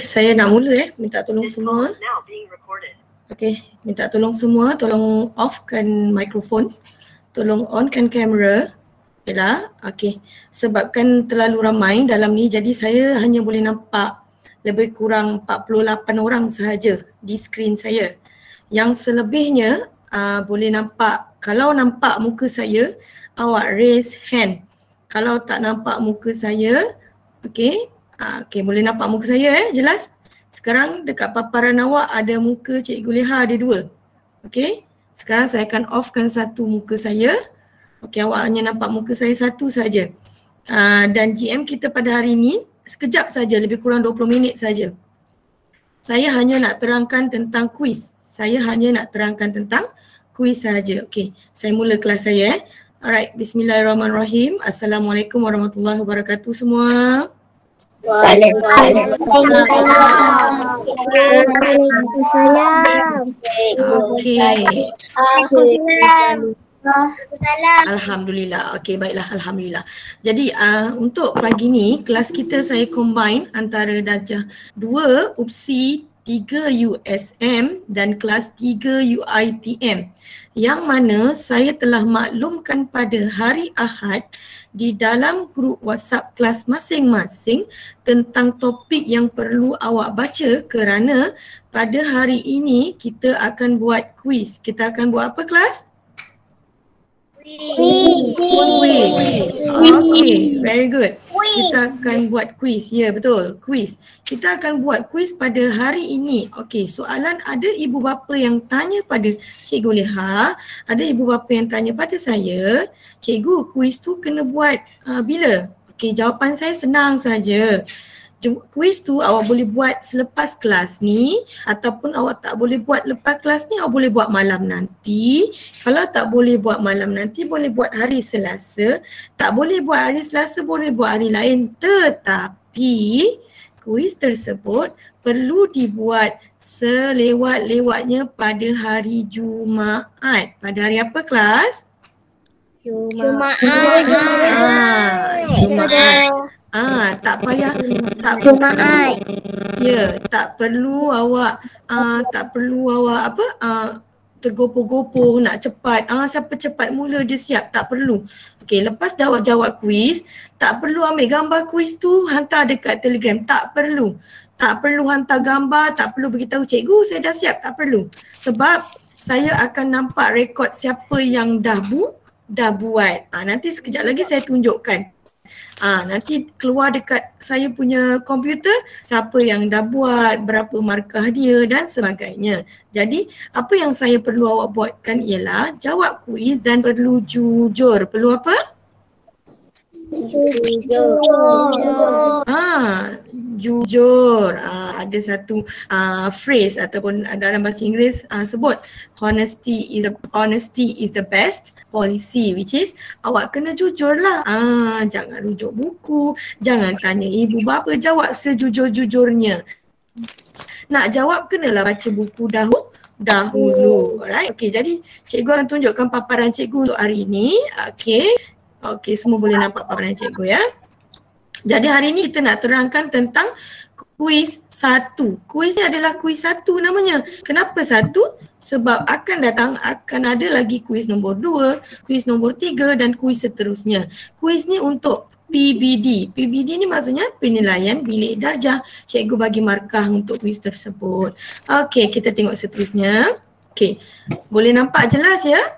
saya nak mula minta tolong semua. Minta tolong semua, tolong offkan mikrofon, tolong onkan kamera. Sebabkan terlalu ramai dalam ni, jadi saya hanya boleh nampak lebih kurang 48 orang sahaja di skrin saya. Yang selebihnya boleh nampak, kalau nampak muka saya, awak raise hand. Kalau tak nampak muka saya, boleh nampak muka saya jelas. Sekarang dekat paparan awak ada muka Cikgu Leha, ada 2. Sekarang saya akan offkan satu muka saya. Awak hanya nampak muka saya satu saja. Dan GM kita pada hari ini sekejap saja, lebih kurang 20 minit saja. Saya hanya nak terangkan tentang kuis. Saya hanya nak terangkan tentang kuis saja. Saya mula kelas saya. Alright, bismillahirrahmanirrahim. Assalamualaikum warahmatullahi wabarakatuh semua. Waalaikumsalam. Alhamdulillah. Baiklah, alhamdulillah. Jadi untuk pagi ni kelas kita saya combine antara darjah 2 UPSI, 3 USM dan kelas 3 UITM, yang mana saya telah maklumkan pada hari Ahad di dalam grup WhatsApp kelas masing-masing tentang topik yang perlu awak baca, kerana pada hari ini kita akan buat kuis. Kita akan buat apa kelas? Very good. Kita akan buat kuis. Ya, betul, kuis. Kita akan buat kuis pada hari ini. Soalan, ada ibu bapa yang tanya pada Cikgu Leha, ada ibu bapa yang tanya pada saya, Cikgu, kuis tu kena buat bila? Jawapan saya senang saja. Kuis tu awak boleh buat selepas kelas ni, ataupun awak tak boleh buat lepas kelas ni, awak boleh buat malam nanti. Kalau tak boleh buat malam nanti, boleh buat hari Selasa. Tak boleh buat hari Selasa, boleh buat hari lain. Tetapi kuis tersebut perlu dibuat selewat-lewatnya pada hari Jumaat. Pada hari apa kelas? Jumaat. Tak payah, tak Jumaat. Ya, tak perlu awak tergopoh-gopoh nak cepat. Siapa cepat mula dia siap, tak perlu. Lepas dah awak jawab kuis, tak perlu ambil gambar kuis tu hantar dekat Telegram, tak perlu. Tak perlu hantar gambar, tak perlu beritahu cikgu saya dah siap, tak perlu. Sebab saya akan nampak rekod siapa yang dah buat. Nanti sekejap lagi saya tunjukkan. Nanti keluar dekat saya punya komputer siapa yang dah buat, berapa markah dia dan sebagainya. Jadi apa yang saya perlu awak buatkan ialah jawab kuis dan perlu jujur. Perlu apa? Jujur. Ada satu phrase ataupun dalam bahasa Inggeris sebut honesty is the best policy, which is awak kena jujur lah. Jangan rujuk buku, jangan tanya ibu bapa, jawab sejujur-jujurnya. Nak jawab kenalah baca buku dahulu. Alright, jadi cikgu akan tunjukkan paparan cikgu untuk hari ini. Semua boleh nampak paparan cikgu ya. Jadi hari ini kita nak terangkan tentang kuis 1. Kuis ni adalah kuis 1 namanya. Kenapa 1? Sebab akan ada lagi kuis nombor 2, kuis nombor 3 dan kuis seterusnya. Kuis ni untuk PBD. PBD ni maksudnya penilaian bilik darjah. Cikgu bagi markah untuk kuis tersebut. Kita tengok seterusnya. Boleh nampak jelas ya?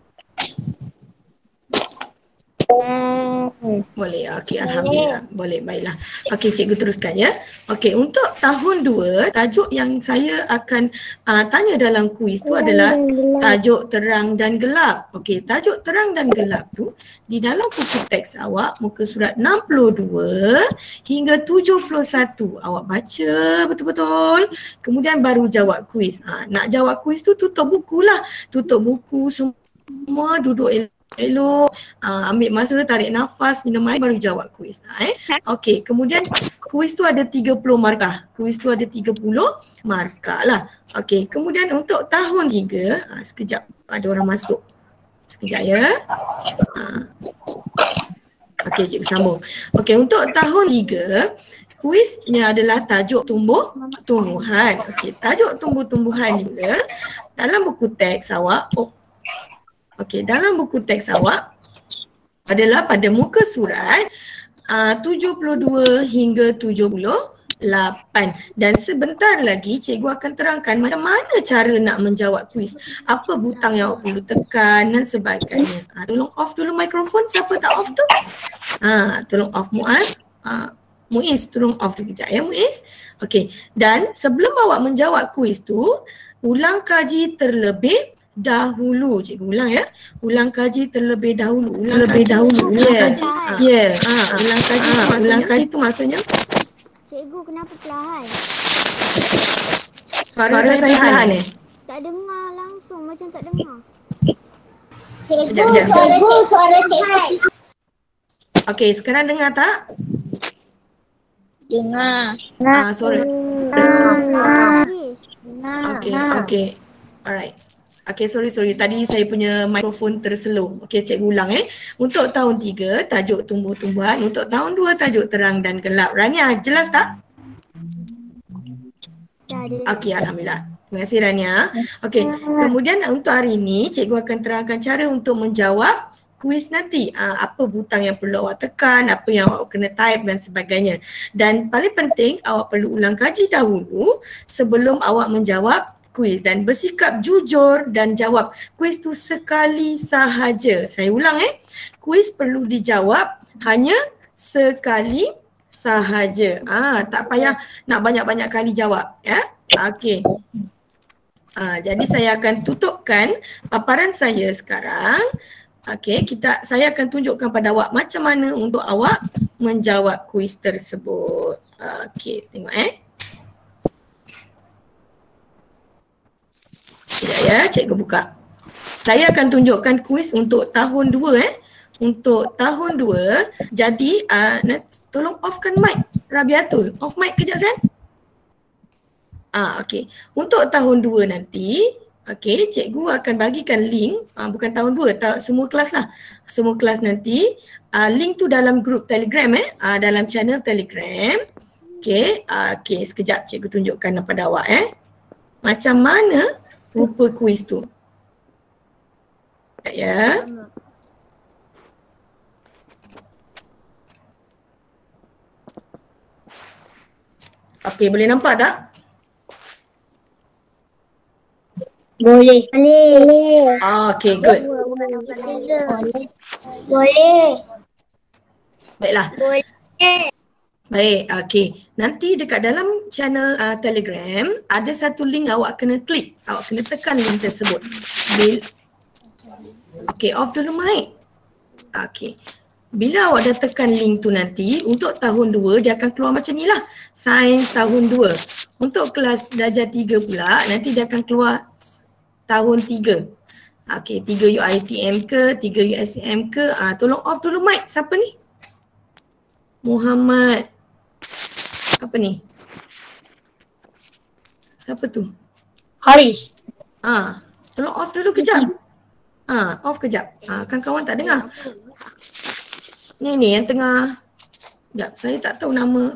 Boleh, alhamdulillah. Boleh, baiklah. Cikgu teruskan ya. Untuk tahun 2, tajuk yang saya akan tanya dalam kuis tu adalah tajuk terang dan gelap. Tajuk terang dan gelap tu di dalam buku teks awak, muka surat 62 hingga 71. Awak baca betul-betul, kemudian baru jawab kuis. Nak jawab kuis tu tutup buku lah. Tutup buku semua, duduk elok, ambil masa, tarik nafas, minum air, baru jawab kuis. Kemudian kuis tu ada 30 markah. Kuis tu ada 30 markah lah. Kemudian untuk tahun 3, sekejap ada orang masuk. Sekejap ya. Cikgu sambung. Untuk tahun 3, kuisnya adalah tajuk tumbuh-tumbuhan. Okey, tajuk tumbuh-tumbuhan juga dalam buku teks awak. Dalam buku teks awak adalah pada muka surat 72 hingga 78, dan sebentar lagi cikgu akan terangkan macam mana cara nak menjawab kuis, apa butang yang awak perlu tekan dan sebagainya. Tolong off dulu mikrofon, siapa tak off tu? Tolong off Muaz. Muiz, tolong off dulu kejap ya Muiz. Okey, dan sebelum awak menjawab kuis tu, ulang kaji terlebih dahulu. Cikgu ulang ya. Ulang kaji terlebih dahulu. Ulang kaji. Ulang kaji tu maksudnya. Cikgu, kenapa perlahan? Suara saya perlahan ni. Tak dengar langsung, macam tak dengar. Suara cikgu. Okey, sekarang dengar tak? Dengar. Sorry. Dengar. Okey. Alright. Okey, sorry. Tadi saya punya mikrofon terslow. Okey, cikgu ulang Untuk tahun 3, tajuk tumbuh-tumbuhan. Untuk tahun 2, tajuk terang dan gelap. Rania, jelas tak? Okey, alhamdulillah. Terima kasih Rania. Okey, kemudian untuk hari ini cikgu akan terangkan cara untuk menjawab kuis nanti. Apa butang yang perlu awak tekan, apa yang awak kena type dan sebagainya. Dan paling penting awak perlu ulang kaji dahulu sebelum awak menjawab kuis, dan bersikap jujur dan jawab kuis tu sekali sahaja. Saya ulang kuis perlu dijawab hanya sekali sahaja. Tak payah nak banyak-banyak kali jawab ya. Okey. Jadi saya akan tutupkan paparan saya sekarang. Okey, saya akan tunjukkan pada awak macam mana untuk awak menjawab kuis tersebut. Okey, tengok Sekejap ya, cikgu buka. Saya akan tunjukkan kuis untuk tahun 2 Untuk tahun 2. Jadi tolong offkan mic Rabiatul. Off mic kejap San. Okey. Untuk tahun 2 nanti, okey, cikgu akan bagikan link, bukan tahun 2, semua kelas lah. Semua kelas nanti, link tu dalam grup Telegram dalam channel Telegram. Okey, sekejap cikgu tunjukkan kepada awak macam mana rupa kuis tu. Ya. Okey, boleh nampak tak? Boleh. Okey, good. Boleh. Baiklah. Boleh. Baik, okey. Nanti dekat dalam channel Telegram ada satu link awak kena klik. Awak kena tekan link tersebut. Okey, off dulu mic. Okey. Bila awak dah tekan link tu nanti, untuk tahun 2 dia akan keluar macam ni lah. Sains tahun 2. Untuk kelas darjah 3 pula, nanti dia akan keluar tahun 3. Okey, 3 UiTM ke, 3 USM ke. Tolong off dulu mic. Siapa ni? Muhammad. Apa ni? Siapa tu? Haris. Tolong off dulu kejap. Off kejap. Kan kawan tak dengar. Ni yang tengah. Sekejap, saya tak tahu nama.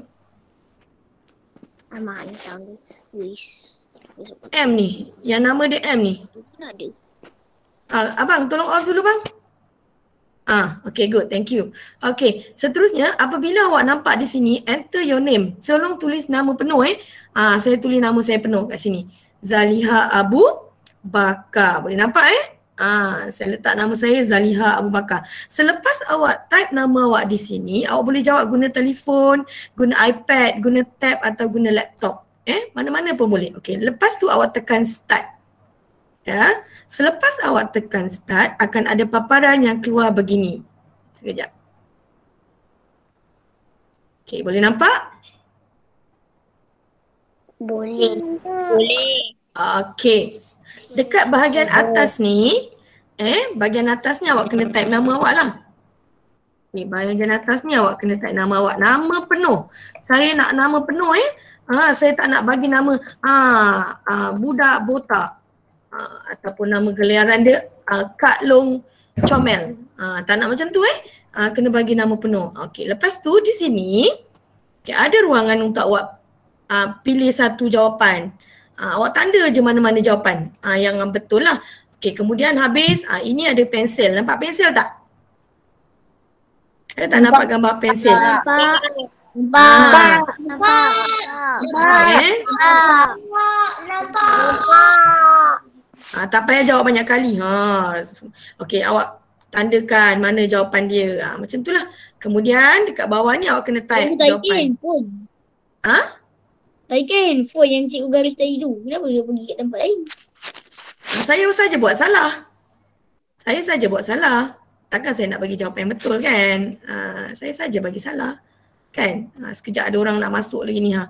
Aman tahu kuis. M ni. Yang nama dia M ni. Ada. Abang tolong off dulu bang. Okay, good. Thank you. Okay, seterusnya apabila awak nampak di sini enter your name. Tolong tulis nama penuh saya tulis nama saya penuh kat sini. Zaliha Abu Bakar. Boleh nampak saya letak nama saya Zaliha Abu Bakar. Selepas awak type nama awak di sini, awak boleh jawab guna telefon, guna iPad, guna tab atau guna laptop. Mana-mana pun boleh. Okay, lepas tu awak tekan start. Ya, selepas awak tekan start akan ada paparan yang keluar begini. Sekejap. Okay, boleh nampak? Boleh. Boleh. Okay. Dekat bahagian atas ni, bahagian atas ni awak kena type nama awak lah. Ni bahagian atas ni awak kena type nama awak. Nama penuh. Saya nak nama penuh saya tak nak bagi nama budak botak. Ataupun nama gelaran dia Kak Long Comel. Tak nak macam tu kena bagi nama penuh. Okey, lepas tu di sini Okay, ada ruangan untuk awak pilih satu jawapan. Awak tanda je mana-mana jawapan yang betul lah. Okay, kemudian habis ini ada pensel. Nampak pensel tak? Ada tak nampak gambar pensel? Nampak. Nampak. Nampak. Okay. Nampak. Tak payah jawab banyak kali. Okay, awak tandakan mana jawapan dia. Macam tu lah. Kemudian dekat bawah ni awak kena type jawapan. Handphone. Ha? Handphone yang cikgu garis tadi tu. Kenapa dia pergi kat tempat lain? Saya saja buat salah. Saya saja buat salah. Takkan saya nak bagi jawapan yang betul kan? Saya saja bagi salah. Kan? Sekejap ada orang nak masuk lagi ni.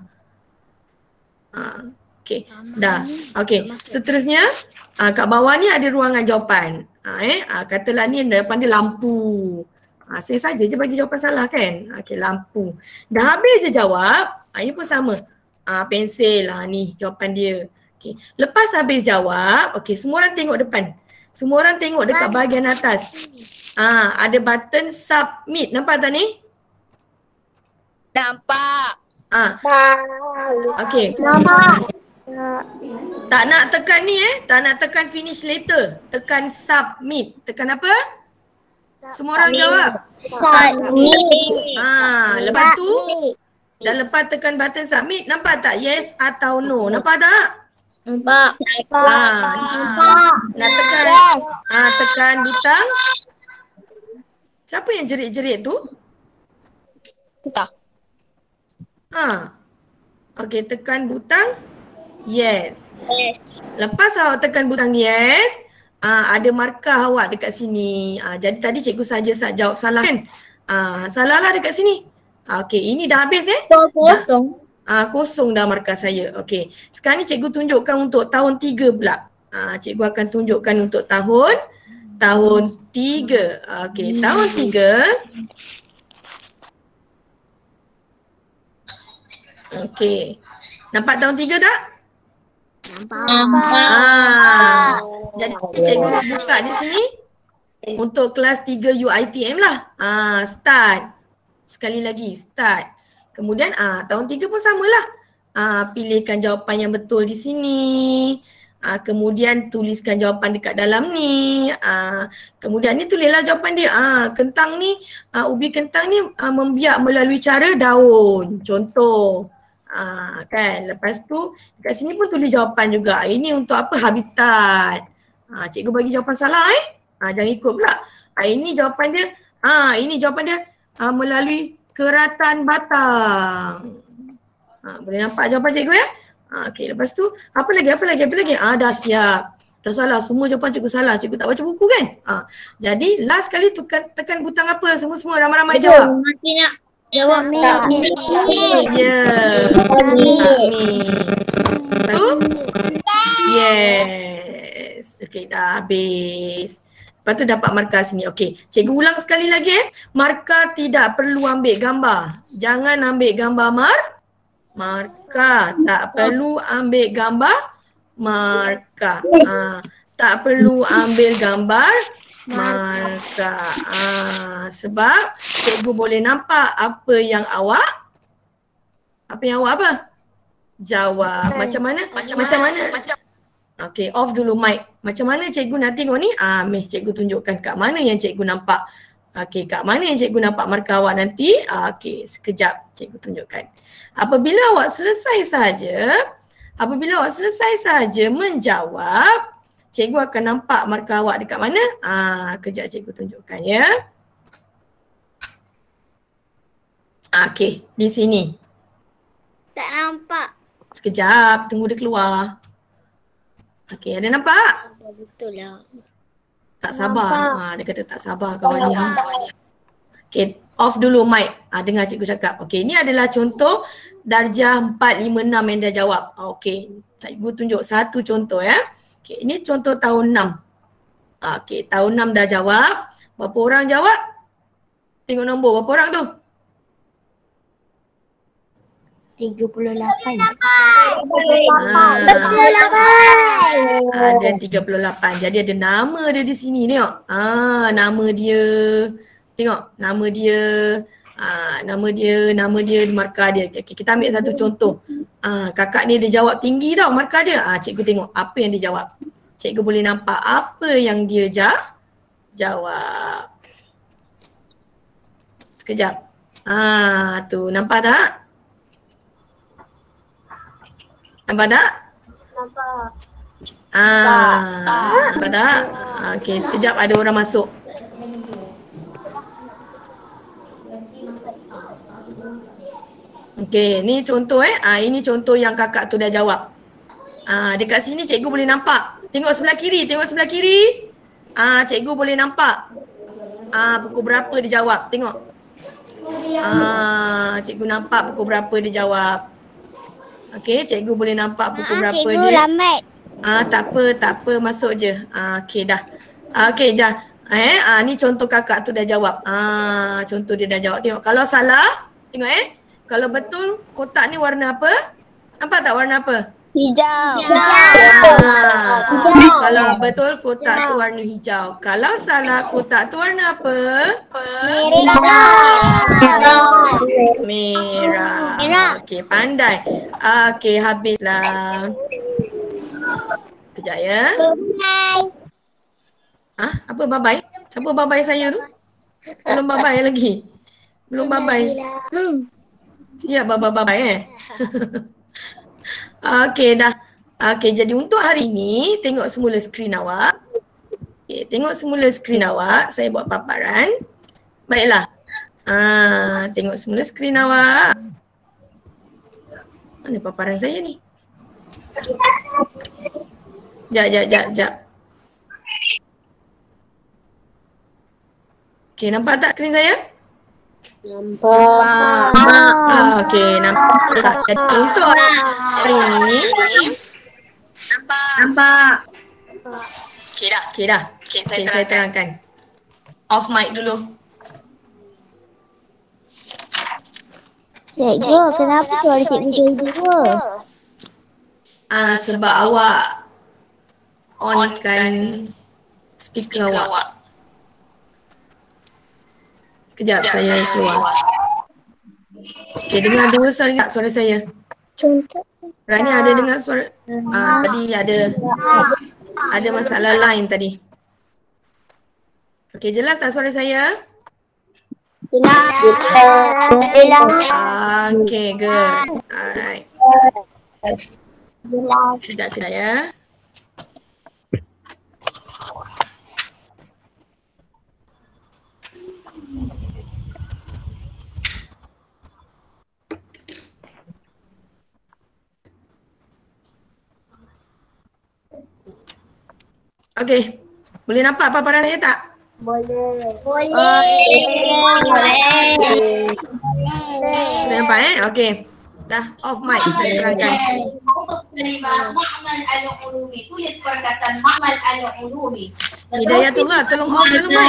Okay. Dah. Okay. Seterusnya, kat bawah ni ada ruangan jawapan. Katalah ni depan dia lampu. Saya saja je bagi jawapan salah kan? Okay, lampu. Dah habis je jawab. Ini pun sama. Pensel ni jawapan dia. Okay. Lepas habis jawab, okay, semua orang tengok depan. Semua orang tengok dekat bahagian atas. Ada button submit. Nampak tak ni? Nampak. Okay. Nampak. Tak nak tekan ni tak nak tekan finish later. Tekan submit. Tekan apa? Semua orang jawab. Submit. Lepas tu dah lepas tekan button submit, nampak tak yes atau no? Nampak tak? Nampak. Nak tekan Yes. tekan butang. Siapa yang jerit-jerit tu? Entah. Okey, tekan butang yes. Yes. Lepas awak tekan butang yes, ada markah awak dekat sini. Jadi tadi cikgu saja jawab salah kan? Salah lah dekat sini. Okey, ini dah habis Kosong. Kosong dah markah saya. Okey. Sekarang ni cikgu tunjukkan untuk tahun 3 pula. Cikgu akan tunjukkan untuk tahun 3. Okey, tahun 3. Okey. Nampak tahun 3 tak? Jadi cikgu buka di sini untuk kelas 3 UITM lah. Start. Sekali lagi start. Kemudian tahun 3 pun samalah. Pilihkan jawapan yang betul di sini. Kemudian tuliskan jawapan dekat dalam ni. Kemudian ni tulislah jawapan dia. Kentang ni, ubi kentang ni membiak melalui cara daun. Contoh. Kan. Lepas tu dekat sini pun tulis jawapan juga. Ini untuk apa? Habitat. Cikgu bagi jawapan salah jangan ikut pula. Ini jawapan dia. Ini jawapan dia melalui keratan batang. Boleh nampak jawapan cikgu ya? Okey, lepas tu apa lagi? Dah siap. Dah salah, semua jawapan cikgu salah. Cikgu tak baca buku kan? Jadi last kali tekan butang apa? Semua ramai-ramai jawab. Masih nak jawab. Ya. Lepas tu? Yes. Okey, dah habis. Lepas tu dapat markah sini. Okey, cikgu ulang sekali lagi Markah tidak perlu ambil gambar. Jangan ambil gambar markah. Tak perlu ambil gambar markah. Tak perlu ambil gambar markah. Sebab cikgu boleh nampak apa yang awak jawab. Macam mana? Okey, off dulu mic. Macam mana cikgu nak tengok ni? Cikgu tunjukkan kat mana yang cikgu nampak. Okey, kat mana yang cikgu nampak markah awak nanti? Okey, sekejap cikgu tunjukkan. Apabila awak selesai saja menjawab, cikgu akan nampak markah awak dekat mana? Kejap cikgu tunjukkan ya. Okey, di sini. Tak nampak. Sekejap, tunggu dia keluar. Okey, ada nampak? Betul lah. Tak sabar. Dia kata tak sabar kawannya. Okey, off dulu mic. Dengar cikgu cakap. Okey, ini adalah contoh darjah 4, 5, 6 yang dia jawab. Okey, cikgu tunjuk satu contoh ya. Okey, ini contoh tahun 6. Okey, tahun 6 dah jawab. Berapa orang jawab? Tengok nombor, berapa orang tu? 38. Ada 38. Jadi ada nama dia di sini. Tengok. Nama dia. Tengok. Nama dia. Nama dia, markah dia. Okay, kita ambil satu contoh. Kakak ni dia jawab tinggi tau markah dia. Cikgu tengok apa yang dia jawab. Cikgu boleh nampak apa yang dia jawab. Sekejap. Tu nampak tak? Nampak tak? Nampak. Nampak tak? Okey, sekejap ada orang masuk. Okey, ni contoh ini contoh yang kakak tu dah jawab. Dekat sini cikgu boleh nampak. Tengok sebelah kiri, cikgu boleh nampak. Pukul berapa dia jawab, tengok. Cikgu nampak pukul berapa dia jawab. Okey, cikgu boleh nampak pukul berapa cikgu dia. lambat. Tak apa, masuk je. Okey dah. Okey dah. Ni contoh kakak tu dah jawab. Contoh dia dah jawab. Tengok kalau salah, tengok kalau betul kotak ni warna apa? Nampak tak warna apa? Hijau. Kalau betul kotak tu warna hijau. Kalau salah kotak tu warna apa? Merah. Okey, pandai. Okey, habislah. Kejap ya. Apa bye-bye? Siapa bye-bye saya tu? Belum bye-bye lagi. Belum bye-bye. Siap bye-bye Okey dah. Okey, jadi untuk hari ni tengok semula skrin awak. Okey, tengok semula skrin awak. Saya buat paparan. Baiklah. Tengok semula skrin awak. Mana paparan saya ni? Jap. Okey, nampak tak skrin saya? Nampak. Okey, nampak. Jadi untuk hari ni nampak. Okey dah. Okey, saya terangkan. Off mic dulu. Cikgu, kenapa suara cikgu jadi dua? Sebab awak onkan speaker awak. Kejap saya keluar. Okey, dengar dua suara tak suara saya? Rani ada dengar suara? Tadi ada masalah line tadi. Okey, jelas tak suara saya? Okay, good. Alright. Sekejap saya. Okay. Boleh nampak paparan saya tak? Boleh. Boleh nampak Okay. Dah off mic saya terangkan. Ma'mal al-ulumi. Tulis perkataan Ma'mal al-ulumi. Hidayatullah, tolong off dulu mic.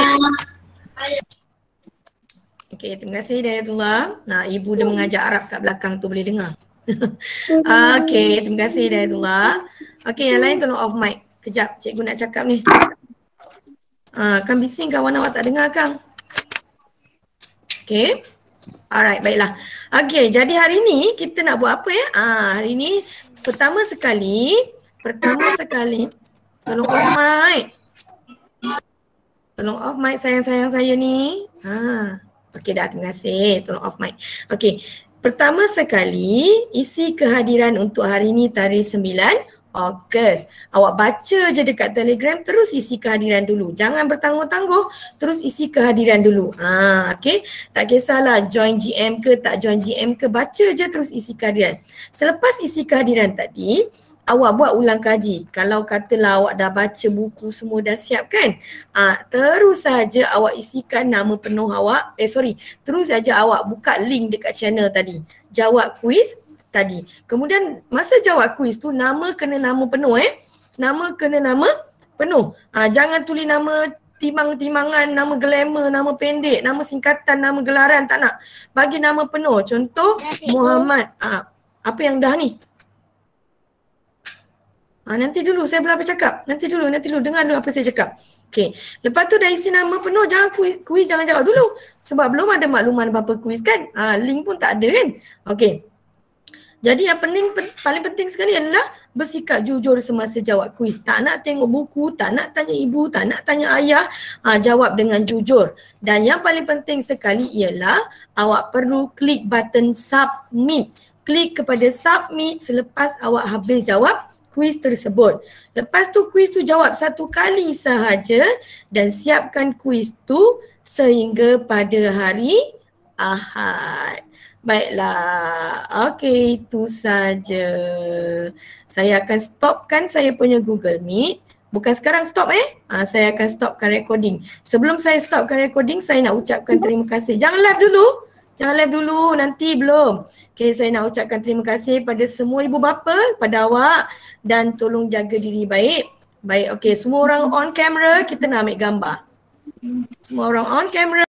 Okay, terima kasih Hidayatullah. Ibu dia mengajar Arab kat belakang tu boleh dengar. Okay, terima kasih Hidayatullah. Okay, yang lain tolong off mic. Kejap, cikgu nak cakap ni. Kan bising kawan awak tak dengar kan? Okay. Alright, baiklah. Okay, jadi hari ni kita nak buat apa ya? Hari ni pertama sekali tolong off mic. Tolong off mic sayang-sayang saya ni. Okay dah, terima kasih. Tolong off mic. Okay, pertama sekali isi kehadiran untuk hari ni tarikh 9 Ogos. Awak baca je dekat Telegram, terus isi kehadiran dulu. Jangan bertangguh-tangguh, terus isi kehadiran dulu. Okay. Tak kisahlah join GM ke tak join GM ke, baca je terus isi kehadiran. Selepas isi kehadiran tadi, awak buat ulang kaji. Kalau katalah awak dah baca buku semua dah siap kan? Terus saja awak isikan nama penuh awak. Terus saja awak buka link dekat channel tadi. Jawab kuis tadi. Kemudian masa jawab kuis tu nama kena nama penuh Nama kena nama penuh. Jangan tulis nama timang-timangan, nama glamour, nama pendek, nama singkatan, nama gelaran, tak nak. Bagi nama penuh. Contoh Muhammad. Apa yang dah ni? Nanti dulu saya belum bercakap. Nanti dulu dengar dulu apa saya cakap. Okey. Lepas tu dah isi nama penuh, jangan kuis jangan jawab dulu. Sebab belum ada makluman apa-apa kuis kan. Link pun tak ada kan. Okey. Jadi yang paling penting sekali adalah bersikap jujur semasa jawab kuis. Tak nak tengok buku, tak nak tanya ibu, tak nak tanya ayah. Jawab dengan jujur. Dan yang paling penting sekali ialah awak perlu klik button submit. Klik kepada submit selepas awak habis jawab kuis tersebut. Lepas tu kuis tu jawab satu kali sahaja dan siapkan kuis tu sehingga pada hari Ahad. Baiklah, okey, itu saja. Saya akan stopkan saya punya Google Meet. Bukan sekarang stop saya akan stopkan recording. Sebelum saya stopkan recording, saya nak ucapkan terima kasih. Jangan live dulu, nanti belum. Okey, saya nak ucapkan terima kasih pada semua ibu bapa, pada awak dan tolong jaga diri baik. Baik, okey, semua orang on camera, kita nak ambil gambar. Semua orang on camera.